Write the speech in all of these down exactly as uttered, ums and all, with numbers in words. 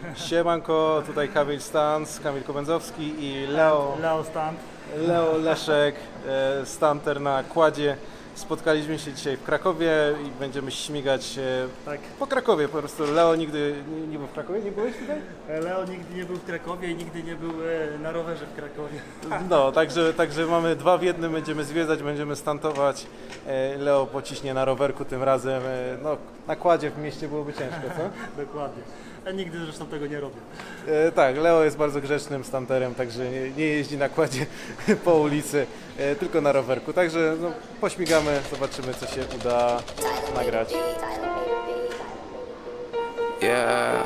Siemanko, tutaj Kamil Stans, Kamil Kobędzowski i Leo, Leo Stant. Leo Leszek, Stanter na kładzie. Spotkaliśmy się dzisiaj w Krakowie i będziemy śmigać tak. po Krakowie po prostu. Leo nigdy nie, nie był w Krakowie, nie byłeś tutaj? Leo nigdy nie był w Krakowie i nigdy nie był na rowerze w Krakowie. No, także, także mamy dwa w jednym, będziemy zwiedzać, będziemy stantować. Leo pociśnie na rowerku tym razem. No, na kładzie w mieście byłoby ciężko, co? Dokładnie. Ja nigdy zresztą tego nie robię. E, tak, Leo jest bardzo grzecznym stanterem, także nie, nie jeździ na kładzie po ulicy, e, tylko na rowerku. Także no, pośmigamy, zobaczymy, co się uda nagrać. Yeah.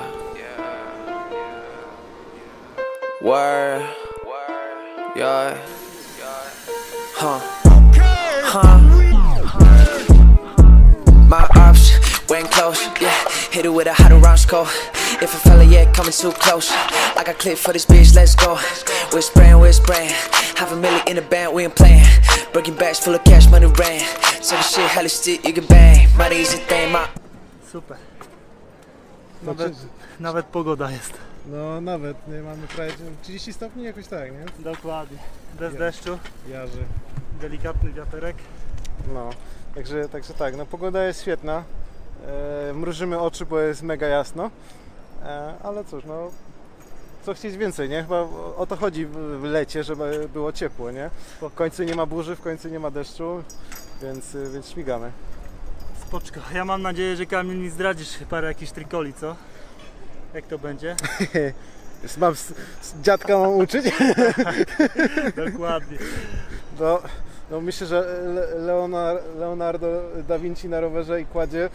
Word. Yeah. Huh. Huh. My option went close. Yeah. Hit it with a hot around score. If a fella yet coming too close, I got clip for this bitch, let's go. We're spraying, we're spraying. Half a million in the band, we ain't playing. Breaking bags full of cash, money rain. Talking shit, hella stick, you can bang. Money easy thing, my... Super. Nawet, nawet pogoda jest. No nawet, nie mamy prawie trzydzieści stopni jakoś tak, nie? Dokładnie. Bez Ja. deszczu. Jarzy. Delikatny wiaterek. No, także, także tak, no pogoda jest świetna. E, mrużymy oczy, bo jest mega jasno. E, ale cóż, no co chcieć więcej, nie? Chyba o to chodzi w lecie, żeby było ciepło, nie? W końcu nie ma burzy, w końcu nie ma deszczu, więc, więc śmigamy. Spoczko. Ja mam nadzieję, że Kamil mi zdradzisz parę jakichś trikoli, co? Jak to będzie? Mam, dziadka mam uczyć? Dokładnie. No, no myślę, że Leonardo, Leonardo da Vinci na rowerze i kładzie,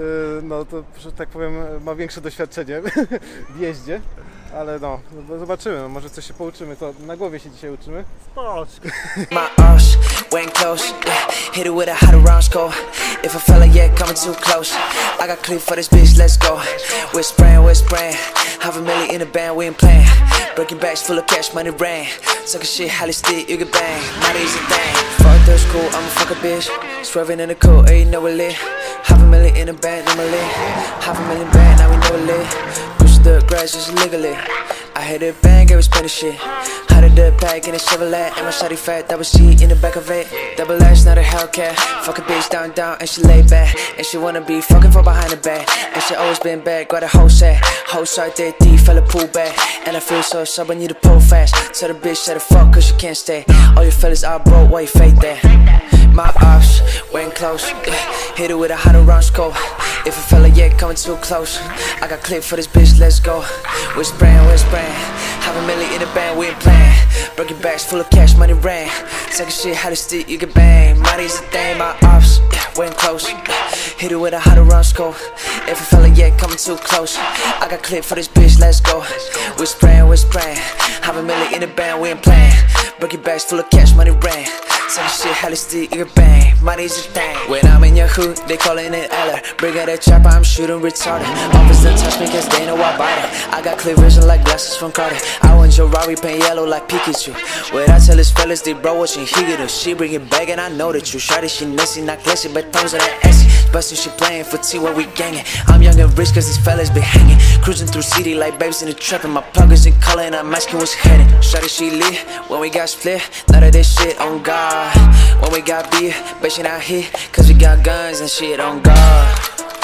no to, że tak powiem, ma większe doświadczenie w jeździe, ale no, no zobaczymy, no, może coś się pouczymy, to na głowie się dzisiaj uczymy. Spoczko. My arse went close, yeah. Hit it with a hot around score. If a fella yet coming too close, I got clip for this bitch, let's go. We're spraying, we're spraying. Half a million in the band, we ain't playing. Breaking bags full of cash, money rain. Talking shit, hella stick, you can bang. Not easy thing. Fuck the school, I'm a fucker bitch. Swerving in the cool, ain't know it lit. Half a million in the band, no lit. Half a million band, now we know it lit. Push the grass just legally. I hit it bang, every Spanish shit. Out of the bag in a Chevrolet, and my shawty fat, double C in the back of it. Double S, not a Hellcat. Fuck a bitch down, down, and she lay back. And she wanna be fucking from behind the back. And she always been bad, got a whole set. Whole side dead D, fella pull back. And I feel so sub, I need to pull fast. Tell the bitch, shut the fuck, cause you can't stay. All your fellas are broke, why you fake that? My ops went close, yeah. Hit it with a hot around scope. If a fella yet coming too close, I got clip for this bitch, let's go. We're spraying, we're spraying. Half a million in the band, we ain't playing. Breaking bags full of cash, money rain. Talking shit, how to stick, you can bang. Money's a thing, my ops, yeah, went close, yeah. Hit it with a hot around scope. If a fella yet coming too close, I got clip for this bitch, let's go. We're spraying, we're spraying. Half a million in the band, we ain't playing. Breaking bags full of cash, money rain. Talking shit, how to stick, you can bang. Money's a thing. When I'm in your hood, they calling it Eller. Bring out that chopper, I'm shooting retarded. Office don't touch me cause they know I bite it. I got clear vision like glasses from Carter. I want your Rari paint yellow like Pikachu. When I tell his fellas they bro watching he get us. She bring it back and I know that you shot it. She messy, not classy, but thumbs on that assy. Bustin' she playing for T where we gangin'. I'm young and rich cause these fellas be hanging. Cruising through city like babes in the trap. And my pockets in color and I'm asking what's heading. Shot it, she lit when we got split. None of this shit on God. When we got beer, bet she not here. Cause we got guns and shit on God.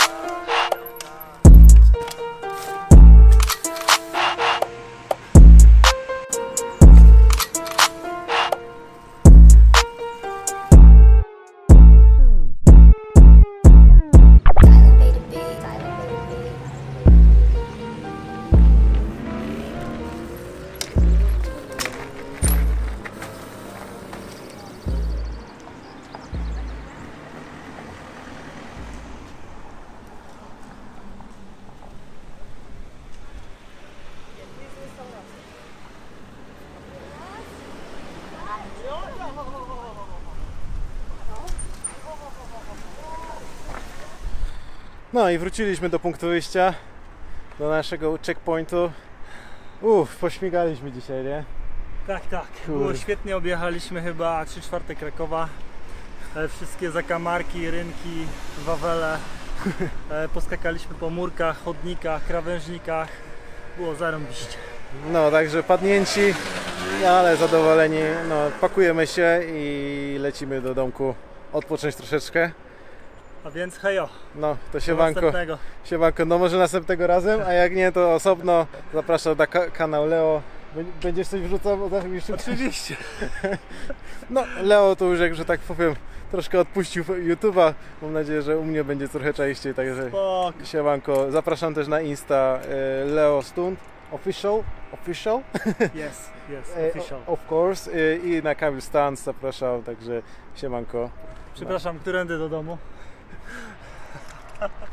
No i wróciliśmy do punktu wyjścia, do naszego checkpointu. Uff, pośmigaliśmy dzisiaj, nie? Tak, tak. Kurde. Było świetnie, objechaliśmy chyba trzy czwarte Krakowa. E, wszystkie zakamarki, rynki, Wawele. E, poskakaliśmy po murkach, chodnikach, krawężnikach. Było zarąbiście. No, także padnięci, ale zadowoleni. No, pakujemy się i lecimy do domku odpocząć troszeczkę. A więc hejo, No, to do siemanko, następnego. siemanko, no może następnego razem, a jak nie, to osobno zapraszam na ka- kanał Leo. Bę- Będziesz coś wrzucał? Bo tak mi szybko- Oczywiście. No, Leo to już, jak że tak powiem, troszkę odpuścił YouTube'a. Mam nadzieję, że u mnie będzie trochę częściej, także Spoko. siemanko. Zapraszam też na Insta e, Leo Stund Official, official? Yes, yes, E, official. of course. E, I na Kamil Stans zapraszam, także siemanko. Przepraszam, którędy do domu?